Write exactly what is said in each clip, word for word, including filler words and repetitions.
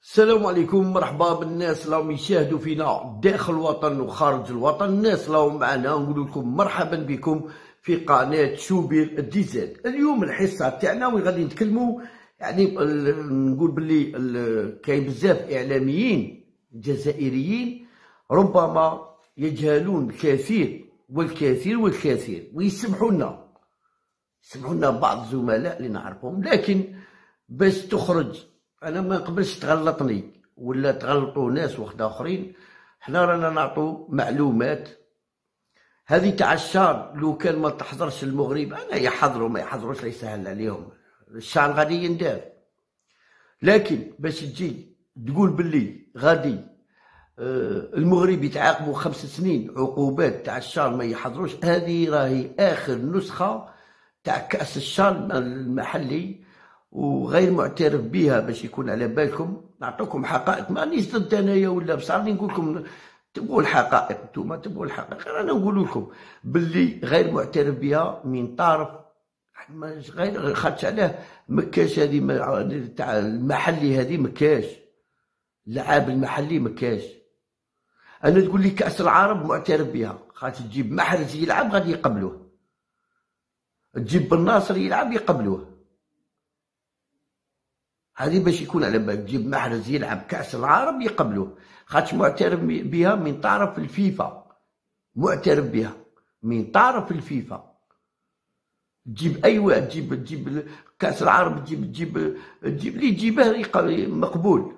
السلام عليكم، مرحبا بالناس اللي راهم يشاهدوا فينا داخل الوطن وخارج الوطن. الناس اللي راهم معنا نقول لكم مرحبا بكم في قناه شوبير ديزاد. اليوم الحصه تاعنا وين غادي نتكلموا، يعني نقول باللي كاين بزاف اعلاميين جزائريين ربما يجهلون الكثير والكثير والكثير، ويسمحوا لنا يسمحوا لنا بعض الزملاء اللي نعرفهم، لكن باش تخرج انا ما نقبلش تغلطني ولا تغلطوا ناس وحده اخرين. حنا رانا نعطوا معلومات هذه تاع الشان. لو كان ما تحضرش المغرب انا يحضروا ما يحضروش لا يسهل عليهم، الشان غادي يندار. لكن باش تجي تقول باللي غادي المغرب يتعاقبوا خمس سنين عقوبات تاع الشان ما يحضروش، هذه راهي اخر نسخه تاع كاس الشان المحلي وغير معترف بها. باش يكون على بالكم نعطيكم حقائق، مانيش ضد انايا ولا بصح راني نقول لكم تبغوا الحقائق، انتوما تبغوا الحقائق، انا نقول لكم باللي غير معترف بها من طرف غير خاطش علاه مكاش هذه تاع المحلي، هذه مكاش اللعاب المحلي مكاش. انا تقول لي كاس العرب معترف بها، خاطر تجيب محرز يلعب غادي يقبلوه، تجيب بالناصر يلعب يقبلوه. هذه باش يكون على بالك، تجيب محرز يلعب كاس العرب يقبلوه، خاطش معترف بها من طرف الفيفا، معترف بها من طرف الفيفا. تجيب اي واحد، تجيب تجيب كاس العرب، تجيب تجيب تجيب اللي تجيبه مقبول.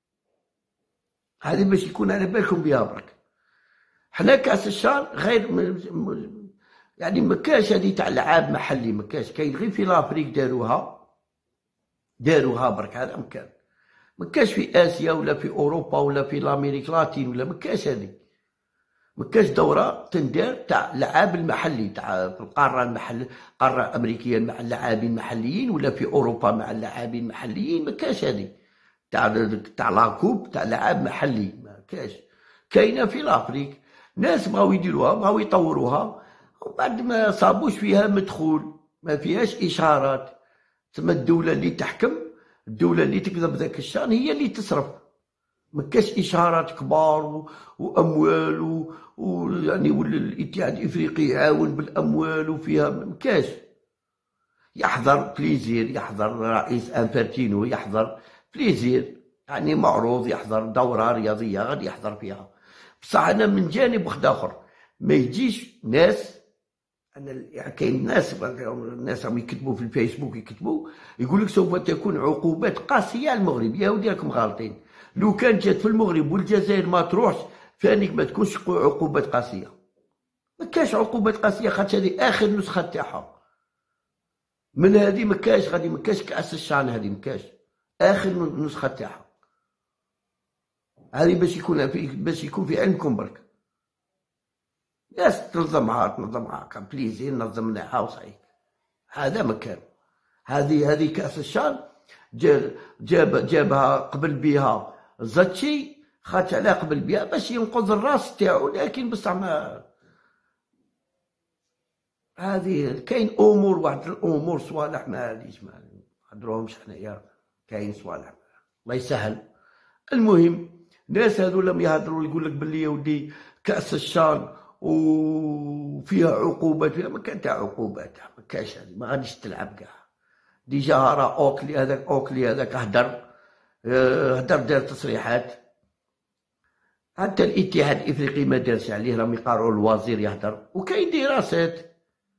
هذه باش يكون على بالكم بها برك. حنا كاس الشان غير يعني مكاش هذه تاع لعاب محلي، مكاش كاين غير في لافريك داروها داروها برك، هذا مكان مكاش في اسيا ولا في اوروبا ولا في الامريك لاتين ولا مكاش. هذه مكاش دوره تندار تاع لعاب المحلي تاع في القاره المحل القاره الامريكيه مع اللاعبين المحليين ولا في اوروبا مع اللاعبين المحليين، مكاش هذه تاع تاع لاكوب تاع لعاب محلي مكاش. كاينه في لافريك ناس بغاو يديروها بغاو يطوروها وبعد ما صابوش فيها مدخول، ما فيهاش اشارات. تما الدولة اللي تحكم، الدولة اللي تكذب ذاك الشان هي اللي تصرف، مكاش إشارات كبار و... وأموال ويعني و... والاتحاد الإفريقي يعاون بالأموال وفيها مكاش. يحضر بليزير، يحضر رئيس انفرتينو، يحضر بليزير يعني معروض، يحضر دورة رياضية غادي يحضر فيها. بصح أنا من جانب واحد آخر ما يجيش ناس، أنا يعني كاين ناس الناس راهم يكتبوا في الفيسبوك يكتبوا يقول لك سوف تكون عقوبات قاسية على المغرب. يا ودي راكم غالطين، لو كان جات في المغرب والجزائر ما تروحش فانيك ما تكونش عقوبات قاسية. ما كاش عقوبات قاسية خاطر هذه آخر نسخة تاعها، من هذه ما كاش غادي ما كاش كأس الشان، هذه ما كاش آخر نسخة تاعها. هذه باش يكون في باش يكون في علمكم برك. ناس تنظمها تنظمها كان بليزي نظمناها وصحيح، هذا مكان. هذه هذه كأس الشان جاب جابها قبل بها زاتشي، خاطر على قبل بها باش ينقذ الراس تاعو، لكن بصح ما هذه كاين امور واحد الامور صوالح ما هذيش ما نهضروهمش حنايا، كاين صوالح الله يسهل. المهم ناس هذو لم يهضروا يقول لك باللي يا ودي كأس الشان وفيها عقوبات، فيها ما كان تاع عقوبات ما كاش، هذه ما غاديش تلعب كاع. ديجا راه اوكلي هذاك اوكلي هذاك هدر هدر دار تصريحات، حتى الاتحاد الافريقي ما دارش عليه، راهم يقارعوا الوزير يهدر. وكاين دراسات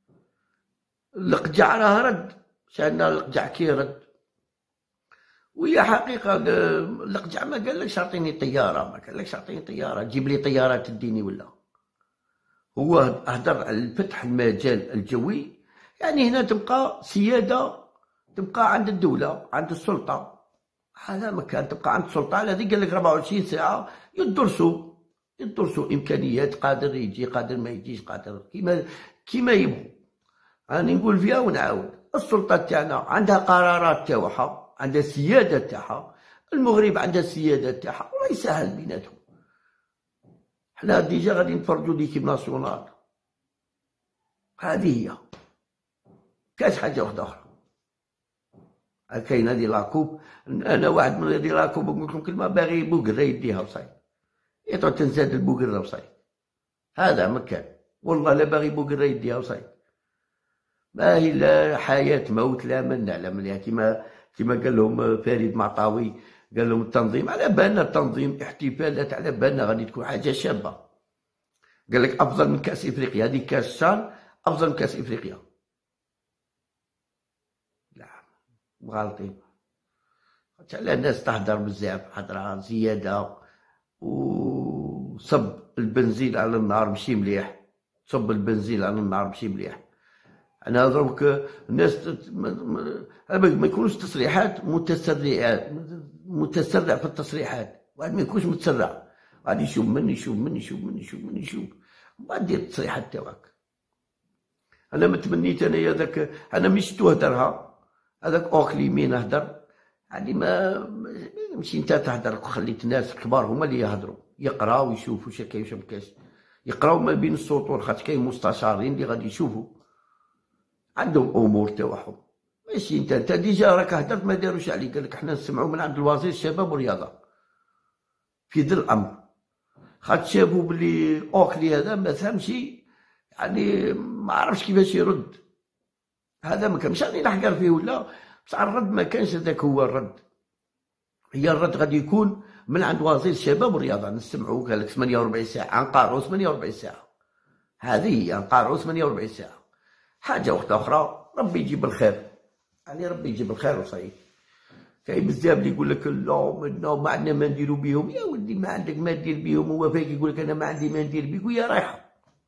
القجع راه رد، شانا القجع كي رد، وهي حقيقه القجع ما قالكش اعطيني طياره، ما قالكش اعطيني طياره جيب لي طياره تديني ولا. هو هدر على فتح المجال الجوي، يعني هنا تبقى سيادة، تبقى عند الدولة عند السلطة. هذا مكان تبقى عند السلطة، هذه قال لك أربعة وعشرين ساعة يدرسوا يدرسوا إمكانيات، قادر يجي قادر ما يجيش، قادر كيما كيما يبغوا. راني نقول فيها ونعاود، السلطة تاعنا عندها قرارات تاعها، عندها سيادة تاعها، المغرب عندها السيادة تاعها، والله يسهل بيناتهم. حنا ديجا غادي نتفرجوا ليكيب ناسيونال، هذه هي كاش حاجه واحده اخرى. كاين هذه لاكوب. انا واحد من هذه لاكوب نقول لكم كلمه باغي بوكر يديها وصاي يطلع تنزاد البوكر وصاي. هذا مكان والله لا باغي بوكر يديها وصاي. ما هي لا حياه موت لا من نعلم عليها. كما كما قال لهم فريد معطاوي قال لهم التنظيم على بالنا التنظيم احتفالات على بالنا غادي تكون حاجه شابه. قال لك افضل من كاس افريقيا. هذه كاس الشان افضل من كاس افريقيا. لا غالطين. على الناس تهدر بزاف هضره زياده وصب البنزين على النار ماشي مليح. صب البنزين على النار ماشي مليح. انا دروك الناس ما يكونوش تصريحات متسرعات متسرع في التصريحات. واحد ما يكونش متسرع غادي يشوف من يشوف من يشوف من يشوف من يشوف وبعد دير التصريحات تاعك. انا ما تمنيت انايا ذاك انا مش تهدرها هذاك اوكلي مين هدر يعني ما ماشي انت تهدر وخليت الناس الكبار هما اللي يهدروا يقراو ويشوفوا واش كاين واش ما كاينش. يقراو ما بين السطور خاطر كاين مستشارين اللي غادي يشوفوا عندهم امور تاعهم. ماشي انت انت ديجا راك هدرت ما داروش عليك. قال لك حنا نسمعوا من عند الوزير الشباب والرياضه في ذا الامر خاطر شافوا بلي اوكلي هذا ما فهمش يعني ما عرفش كيفاش يرد. هذا ما كانش راني نحقر فيه ولا بصح الرد ما كانش هذاك هو الرد. هي الرد غادي يكون من عند وزير الشباب والرياضه. نسمعوا قال لك ثمانية وأربعين ساعه نقارعوا ثمانية وأربعين ساعه. هذه هي نقارعوا ثمانية وأربعين ساعه. حاجه وحده اخرى ربي يجيب الخير يعني ربي يجيب الخير وصاي. كاين بزاف اللي يقول لك لا ما عندنا ما نديرو بهم. يا ولدي ما عندك ما دير بهم. هو فايك يقول لك انا ما عندي ما ندير بك وهي رايحه.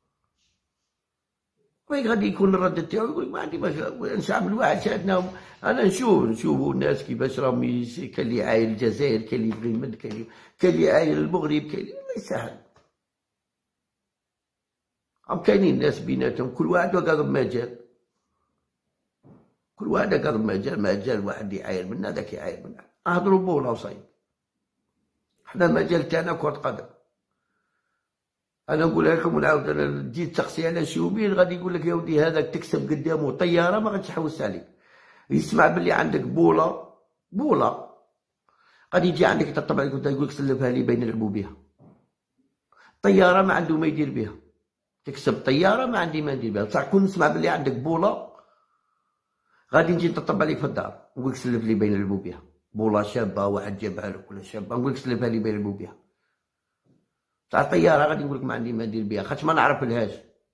وين غادي يكون الرد تاعو يقول لك ما عندي ما نعمل واحد شاهدناهم. انا نشوف نشوفوا الناس كيفاش راهم كاين اللي عايل الجزائر كاين اللي يبغي يمد كاين اللي عايل المغرب كاين الله يسهل. راهم كاينين ناس بيناتهم كل واحد قاضب مجال. كل واحد قاضب مجال مجال واحد يعاير منا هذاك يعاير منا. نهضروا بولا وصايب. حنا المجال تاعنا كرة قدم. انا نقولها لكم ونعاود انا تجي تقسي على شوبير غادي يقول لك يا ودي هذاك تكسب قدامه طياره ما غاديش تحوس عليك. يسمع باللي عندك بوله بوله غادي يجي عندك يطبطب عليك يقول لك سلفها لي بين نلعبوا بها. طياره ما عنده ما يدير بها. تكسب طياره ما عندي ما ندير بها. بصح كون نسمع باللي عندك بوله غادي نجي نطبطب عليك في الدار نقول لك سلف لي بين نلعبوا بها. بوله شابه واحد جابها لك ولا شابه نقول لك سلفها لي بين نلعبوا بها. تاع الطياره غادي نقول لك ما عندي ما ندير بها خاطر ما نعرف لهاش.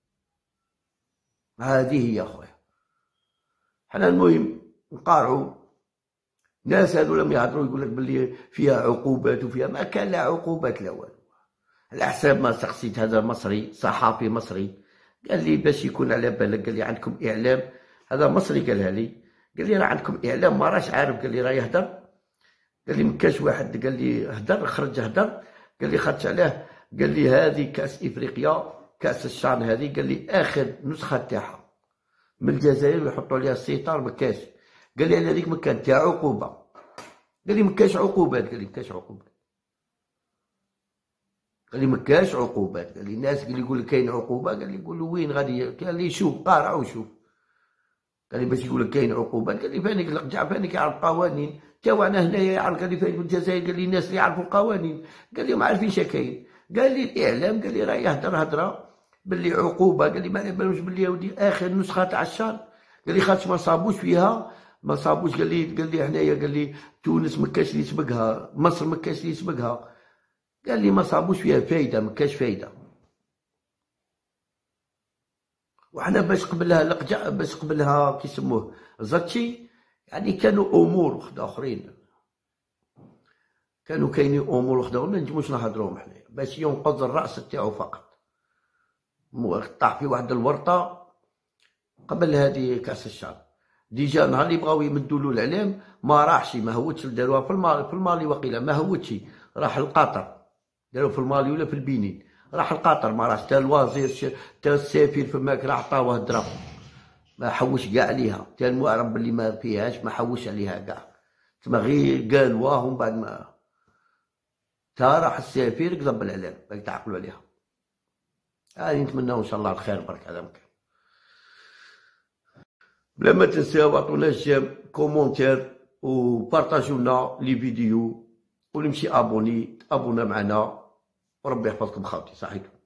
هذه هي اخويا. حنا المهم نقارعوا. ناس هذو لم يهضروا يقول لك باللي فيها عقوبات وفيها ما كان لا عقوبات لا والو. على حساب ما سقسيت هذا مصري صحافي مصري قال لي باش يكون على بالك قال لي عندكم اعلام. هذا مصري قالها لي قال لي راه عندكم اعلام ما راش عارف. قال لي راه يهدر. قال لي مكاش واحد قال لي هدر خرج هدر. قال لي خرجت عليه. قال لي هذه كاس افريقيا كاس الشان هذه قال لي اخر نسخه تاعها من الجزائر ويحطوا عليها الستار ما كاش. قال لي على هذيك ما كان تاع عقوبه. قال لي ما كاش عقوبات. قال لي ما كاش عقوبات. قال لي ما كاش عقوبات. قال لي الناس قال لي يقول لك كاين عقوبه. قال لي يقول له وين غادي. قال لي شوف قارع وشوف. قال لي باش يقول لك كاين عقوبات. قال لي فانيك القجع فانيك يعرف القوانين تاعنا هنايا يعرف. قال لي فين في الجزائر قال لي الناس اللي يعرفوا القوانين قال لي ما عارفين اش كاين. قال لي الاعلام قال لي راه يهدر هدره باللي عقوبه. قال لي ما على بالوش باللي يا ودي اخر نسخه تاع الشان. قال لي خاطش ما صابوش فيها ما صابوش. قال لي قال لي هنايا قال لي تونس ما كاش اللي يسبقها مصر ما كاش اللي يسبقها. قال لي ما صابوش فيها فايده ما كاش فايده. وحنا باش قبلها القجع باش قبلها كيسموه زاتشي يعني كانوا امور وحده اخرين. كانوا كاينين امور وحده ما نجموش نهضروهم حنايا باش ينقذ الراس تاعو فقط. طاح في واحد الورطه قبل هذه كاس الشان. ديجا نهار اللي بغاو يمدوا له الاعلام ما راحش ما هوتش داروها في المالي في المالي وقيله ما هوتش راح لقطر. داروا في المالي ولا في البنين راح لقطر ما راحش. تا الوزير تا السفير فماك راح عطاوه الدرهم ما حوش كاع عليها. تا المعرب اللي ما فيهاش ما حوش عليها كاع تما غير قالوها ومن بعد ما تا راح السفير كذب الاعلام باش تعقلوا عليها. هذه نتمناو ان شاء الله الخير برك على مكان. بلا ما تنساو عطونا جيم كومونتير وبارطاجيو لنا لي فيديو، واللي مشي ابوني ابونا معنا، وربي يحفظكم خاوتي. صحيتو.